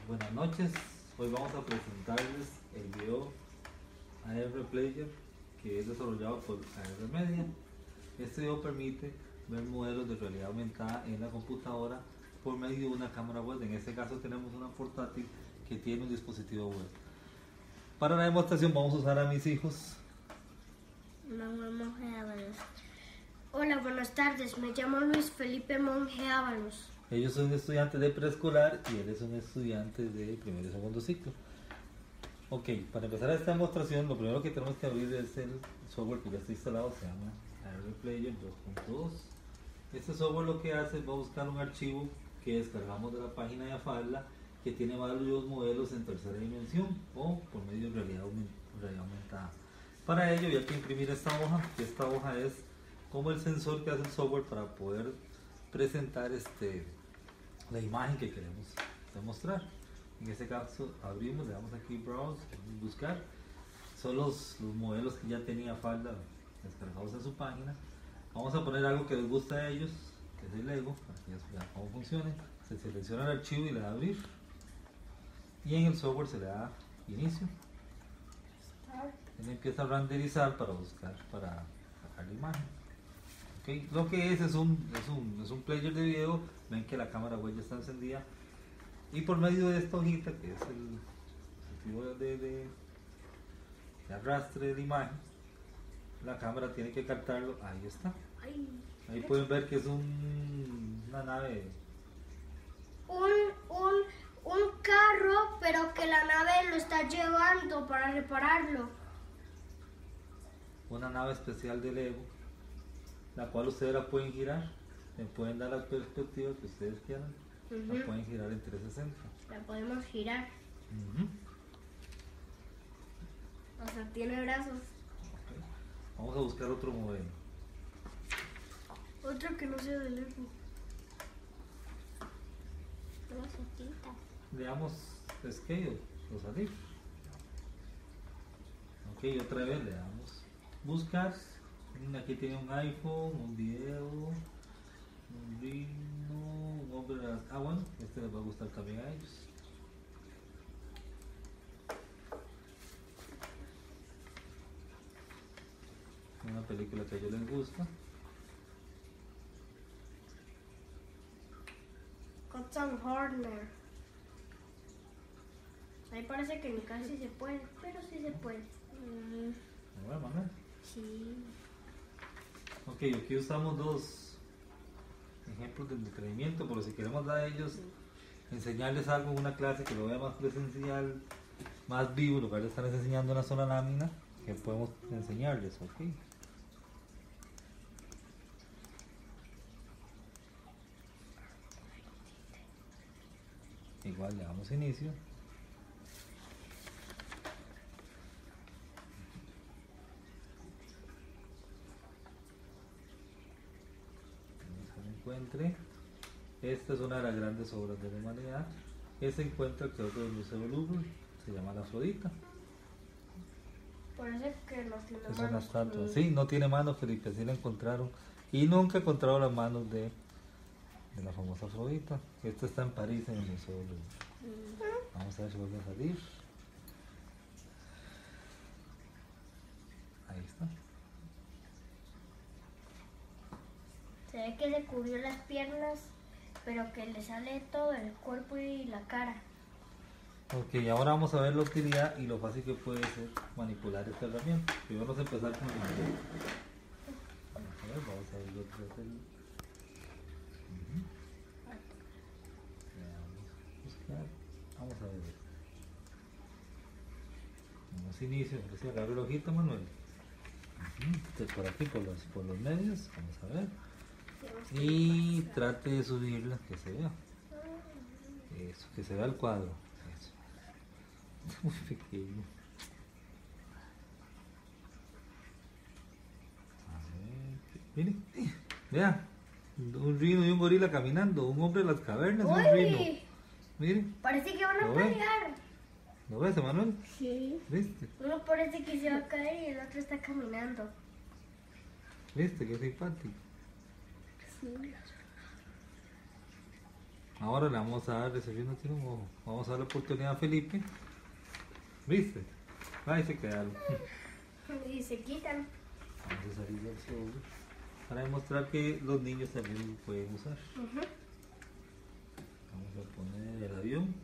Buenas noches, hoy vamos a presentarles el video AR Player que es desarrollado por AR Media. Este video permite ver modelos de realidad aumentada en la computadora por medio de una cámara web. En este caso tenemos una portátil que tiene un dispositivo web. Para la demostración vamos a usar a mis hijos. Monje Ábalos. Hola, buenas tardes. Me llamo Luis Felipe Monje Ábalos. Ellos son estudiantes de preescolar y él es un estudiante de primer y segundo ciclo. Ok, para empezar esta demostración, lo primero que tenemos que abrir es el software que ya está instalado, se llama AR Player 2.2. Este software lo que hace es va a buscar un archivo que descargamos de la página de Afalla que tiene varios modelos en tercera dimensión o por medio de realidad aumentada. Para ello hay que imprimir esta hoja, que esta hoja es como el sensor que hace el software para poder presentar la imagen que queremos demostrar. En este caso abrimos, le damos aquí browse, buscar. Son los modelos que ya tenía Afalla descargados en su página. Vamos a poner algo que les gusta a ellos, que es el Lego, para que ya vean cómo funciona. Se selecciona el archivo y le da abrir. Y en el software se le da inicio. Él empieza a renderizar para buscar, para sacar la imagen. Okay. Lo que es un player de video. Ven que la cámara web ya está encendida y por medio de esta hojita que es el dispositivo de arrastre de imagen, la cámara tiene que captarlo. Ahí está. Ahí pueden ver que es una nave, Un carro, pero que la nave lo está llevando para repararlo. una nave especial de Lego, la cual ustedes la pueden girar, le pueden dar la perspectiva que ustedes quieran, la pueden girar en 360. La podemos girar. Uh-huh. O sea, tiene brazos. Okay. Vamos a buscar otro modelo. Otro que no sea de Lego. Una sotita. Veamos Scale, los salir. Ok, otra vez le damos buscar. Aquí tiene un iPhone, un video, un vino, un hombre. Bueno, este les va a gustar también a ellos. Una película que a ellos les gusta. Cotton Horner. Ahí parece que ni casi se puede, pero sí se puede. Bueno, Manuel. Sí. Ok, aquí usamos dos ejemplos de entretenimiento, por si queremos dar a ellos, enseñarles algo en una clase que lo vea más presencial, más vivo, en lugar de estar enseñando una sola lámina, que podemos enseñarles, ok. Igual le damos inicio. Encuentre. Esta es una de las grandes obras de la humanidad que se encuentra creo que en el Museo del Louvre, se llama la Afrodita. Parece que no tiene Es manos. una estatua, sí, no tiene manos, Felipe, sí la encontraron y nunca encontraron las manos de la famosa Afrodita. Esta está en París en el Museo del Louvre. Vamos a ver si vuelve a salir. Ahí está. Se ve que se cubrió las piernas, pero que le sale todo el cuerpo y la cara. Ok, ahora vamos a ver la utilidad y lo fácil que puede ser manipular esta herramienta. Primero vamos a empezar con el modelo. Vamos a ver lo que es el... Vamos a ver. Vamos a inicio, si agarro el ojito, Manuel. Entonces por aquí, por los medios, vamos a ver. Y trate de subirla, que se vea. Eso, que se vea el cuadro. Eso. Muy pequeño. A ver, mire, vea. Un rino y un gorila caminando. Un hombre en las cavernas y un rino. Mire. Parece que van a ¿Lo ve? pelear. ¿Lo ves, Emanuel? Sí. ¿Viste? Uno parece que se va a caer y el otro está caminando. ¿Viste? Qué simpático. Sí. Ahora le vamos a dar, desafío no tiene un ojo. Vamos a dar la oportunidad a Felipe. ¿Viste? Ahí se quedaron. Y se quitan. Vamos a salir del sobre para demostrar que los niños también lo pueden usar. Ujú. Vamos a poner el avión.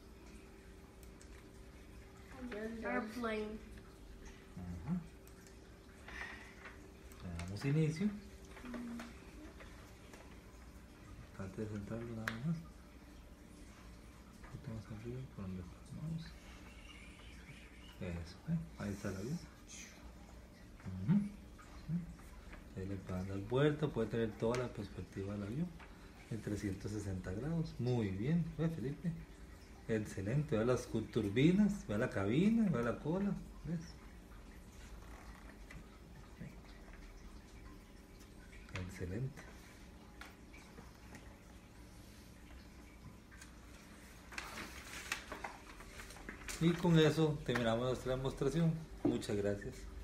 Airplane. Ajá. Le damos inicio. Trate de centrarlo nada más. Un poquito más arriba, por donde vamos. Eso, ahí está el avión. Ujú. Ahí le pueden dar vuelta, puede tener toda la perspectiva del avión en 360 grados. Muy bien, ve Felipe. Excelente, vea las turbinas, vea la cabina, vea la cola. ¿Ves? Excelente. Y con eso terminamos nuestra demostración. Muchas gracias.